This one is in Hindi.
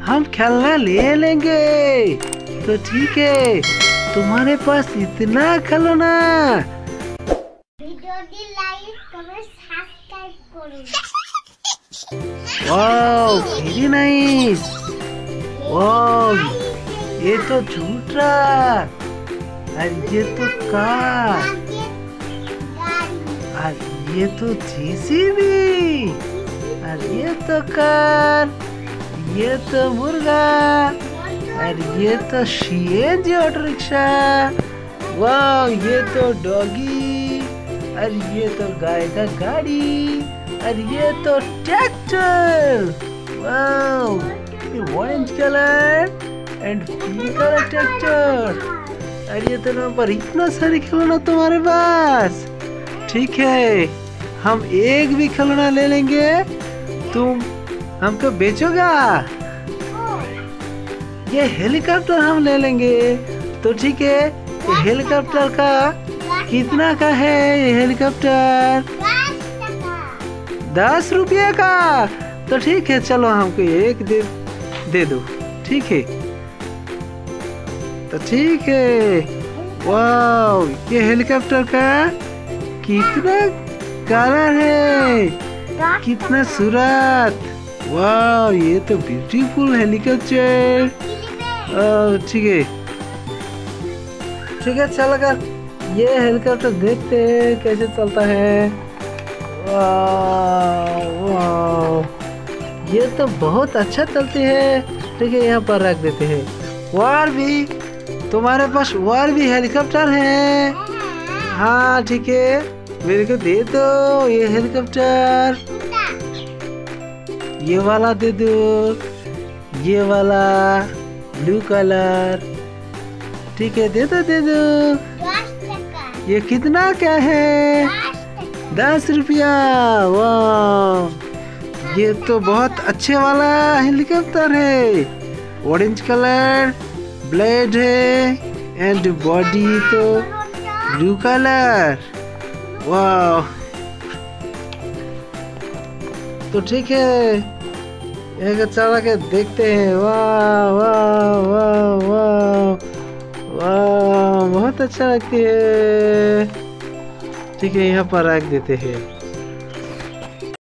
हम खेलना ले लेंगे। तो ठीक है, तुम्हारे पास इतना खिलौना। Wow, very nice. वाओ, ये तो झूठा और ये तो कार और ये तो जेसीबी और ये तो कार, ये तो मुर्गा और ये तो सीएनजी ऑटो रिक्शा। वाह, ये तो डॉगी और ये तो गाय का गाड़ी और ये तो ट्रैक्टर। वाह, ये orange colour and pink colour tractor और ये तो नंबर इतना सारे खिलौना तुम्हारे पास। ठीक है, हम एक भी खिलौना ले लेंगे, तुम हमको बेचोगा। ये हेलीकॉप्टर हम ले लेंगे। तो ठीक है, ये हेलीकॉप्टर का कितना का है? ये हेलीकॉप्टर 10 रुपये का। तो ठीक है, चलो हमको एक दे दो। ठीक है, तो ठीक है। वाह, ये हेलीकॉप्टर का कितना कलर है, कितना सूरत। वाह, ये तो ब्यूटीफुल हेलीकॉप्टर। ठीक है, ठीक है, चल अगर ये हेलीकॉप्टर देखते हैं कैसे चलता है। वाह वाह, ये तो बहुत अच्छा चलती है। ठीक है, यहाँ पर रख देते हैं। और भी तुम्हारे पास और भी हेलीकॉप्टर है? हाँ ठीक है, मेरे को दे दो ये हेलीकॉप्टर। ये वाला दे दो, ये वाला ब्लू कलर। ठीक है, दे दो दे दो। ये कितना क्या है? 10 रुपया। वाह, ये तो बहुत अच्छे वाला हेलीकॉप्टर है। ऑरेंज कलर ब्लेड है एंड बॉडी तो ब्लू कलर। वाह, तो ठीक है, एक चला के देखते हैं। वाह वाह वाह वाह वाह, बहुत अच्छा लगती है। ठीक है, यहाँ पर रख देते हैं।